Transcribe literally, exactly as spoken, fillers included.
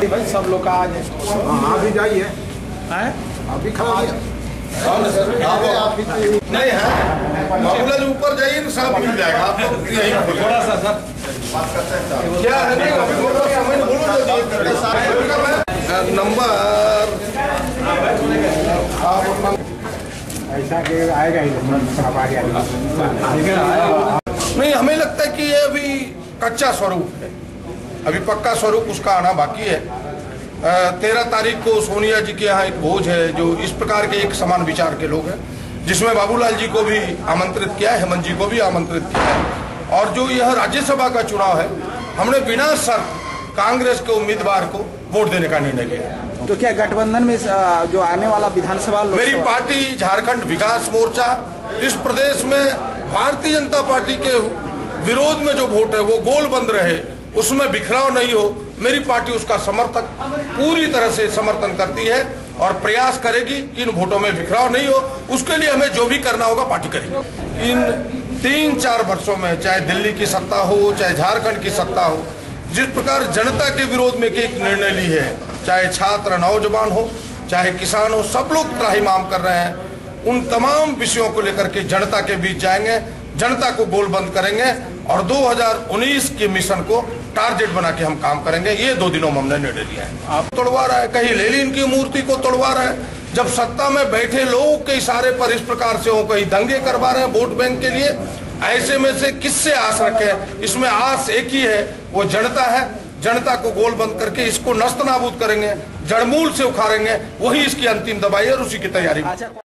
भाई सब लोग का आज हाँ भी जाइए, अभी खड़ा नहीं है बाबूलाल ऊपर जाइए ना, सब मिल जाएगा आपको। थोड़ा सा सर क्या है नहीं अभी बोलो समय बोलो नंबर ऐसा कि आएगा ही नहीं। हमें लगता है कि ये अभी कच्चा स्वरूप है, अभी पक्का स्वरूप उसका आना बाकी है। तेरह तारीख को सोनिया जी के यहाँ एक भोज है जो इस प्रकार के एक समान विचार के लोग हैं, जिसमें बाबूलाल जी को भी आमंत्रित किया है, हेमंत जी को भी आमंत्रित किया है। और जो यह राज्यसभा का चुनाव है, हमने बिना शर्त कांग्रेस के उम्मीदवार को वोट देने का निर्णय लिया। तो क्या गठबंधन में जो आने वाला विधानसभा मेरी पार्टी झारखंड विकास मोर्चा इस प्रदेश में भारतीय जनता पार्टी के विरोध में जो वोट है वो गोल बंद रहे, उसमें बिखराव नहीं हो, मेरी पार्टी उसका समर्थक पूरी तरह से समर्थन करती है और प्रयास करेगी कि इन वोटों में बिखराव नहीं हो। उसके लिए हमें जो भी करना होगा पार्टी करेगी। इन तीन चार वर्षों में चाहे दिल्ली की सत्ता हो चाहे झारखंड की सत्ता हो, जिस प्रकार जनता के विरोध में एक निर्णय ली है, चाहे छात्र नौजवान हो चाहे किसान हो, सब लोग त्राहिमाम कर रहे हैं। उन तमाम विषयों को लेकर के जनता के बीच जाएंगे, जनता को गोलबंद करेंगे और दो हज़ार उन्नीस के मिशन को टारगेट बना के हम काम करेंगे। ये दो दिनों में हमने निर्णय लिया है। आप तोड़वा रहा है, कहीं लेनिन की मूर्ति को तोड़वा रहा है, जब सत्ता में बैठे लोगों के इशारे पर इस प्रकार से हो, कहीं दंगे करवा रहे हैं वोट बैंक के लिए। ऐसे में से किससे आस रखे? इसमें आस एक ही है, वो जनता है। जनता को गोल बंद करके इसको नस्त नाबूद करेंगे, जड़मूल से उखाड़ेंगे, वही इसकी अंतिम दवाई है और उसी की तैयारी।